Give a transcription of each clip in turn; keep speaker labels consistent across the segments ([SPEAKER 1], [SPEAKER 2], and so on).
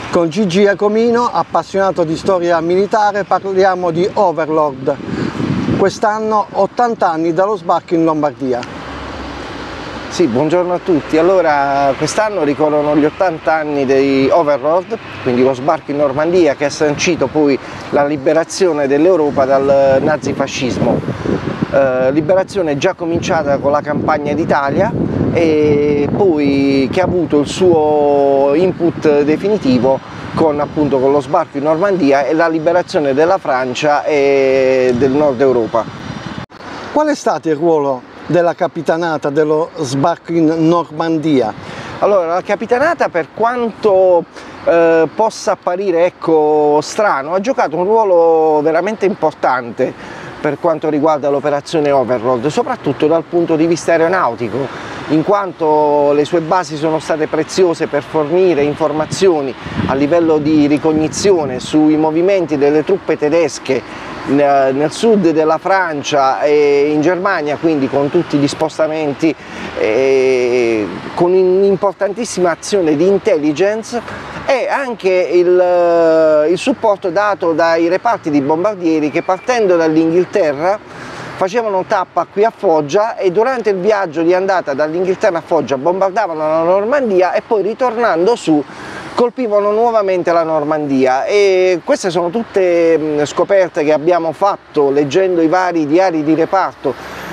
[SPEAKER 1] Con Gigi Iacomino, appassionato di storia militare, parliamo di Overlord. Quest'anno 80 anni dallo sbarco in Lombardia.
[SPEAKER 2] Sì, buongiorno a tutti. Allora, quest'anno ricorrono gli 80 anni di Overlord, quindi lo sbarco in Normandia che ha sancito poi la liberazione dell'Europa dal nazifascismo. Liberazione già cominciata con la campagna d'Italia e poi che ha avuto il suo input definitivo con lo sbarco in Normandia e la liberazione della Francia e del Nord Europa.
[SPEAKER 1] Qual è stato il ruolo della capitanata dello sbarco in Normandia?
[SPEAKER 2] Allora, la capitanata, per quanto possa apparire strano, ha giocato un ruolo veramente importante per quanto riguarda l'operazione Overlord, soprattutto dal punto di vista aeronautico, in quanto le sue basi sono state preziose per fornire informazioni a livello di ricognizione sui movimenti delle truppe tedesche nel sud della Francia e in Germania, quindi con tutti gli spostamenti, con un'importantissima azione di intelligence e anche il supporto dato dai reparti di bombardieri che, partendo dall'Inghilterra, facevano tappa qui a Foggia e durante il viaggio di andata dall'Inghilterra a Foggia bombardavano la Normandia e poi, ritornando su, colpivano nuovamente la Normandia. E queste sono tutte scoperte che abbiamo fatto leggendo i vari diari di reparto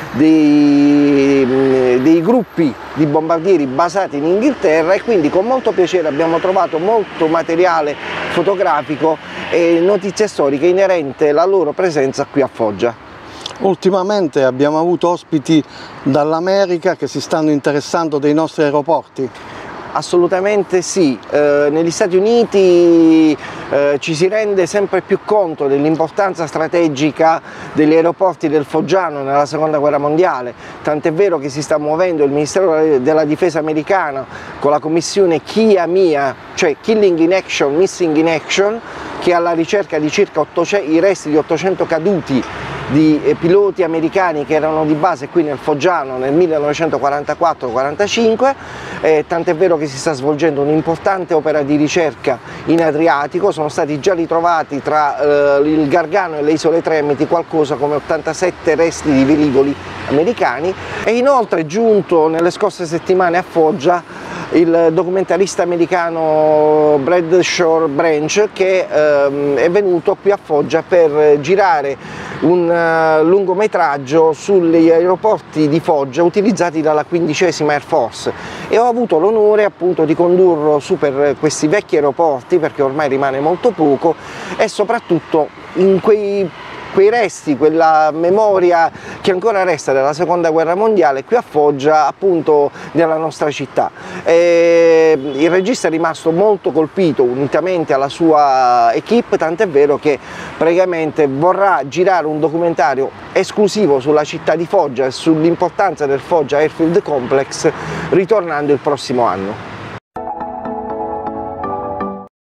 [SPEAKER 2] dei gruppi di bombardieri basati in Inghilterra, e quindi con molto piacere abbiamo trovato molto materiale fotografico e notizie storiche inerente alla loro presenza qui a Foggia.
[SPEAKER 1] Ultimamente abbiamo avuto ospiti dall'America che si stanno interessando dei nostri aeroporti.
[SPEAKER 2] Assolutamente sì, negli Stati Uniti ci si rende sempre più conto dell'importanza strategica degli aeroporti del Foggiano nella Seconda Guerra Mondiale, tant'è vero che si sta muovendo il Ministero della Difesa americano con la commissione KIA-MIA, cioè Killing in Action, Missing in Action, che è alla ricerca di circa i resti di 800 caduti di piloti americani che erano di base qui nel Foggiano nel 1944-45, tant'è vero che si sta svolgendo un'importante opera di ricerca in Adriatico. Sono stati già ritrovati tra il Gargano e le isole Tremiti qualcosa come 87 resti di velivoli americani, e inoltre è giunto nelle scorse settimane a Foggia il documentarista americano Bradshaw Branch, che è venuto qui a Foggia per girare un lungometraggio sugli aeroporti di Foggia utilizzati dalla 15ª Air Force, e ho avuto l'onore appunto di condurlo su per questi vecchi aeroporti, perché ormai rimane molto poco, e soprattutto in quei resti, quella memoria che ancora resta della Seconda Guerra Mondiale qui a Foggia, appunto nella nostra città. Il regista è rimasto molto colpito unitamente alla sua equipe, tant'è vero che praticamente vorrà girare un documentario esclusivo sulla città di Foggia e sull'importanza del Foggia Airfield Complex ritornando il prossimo anno.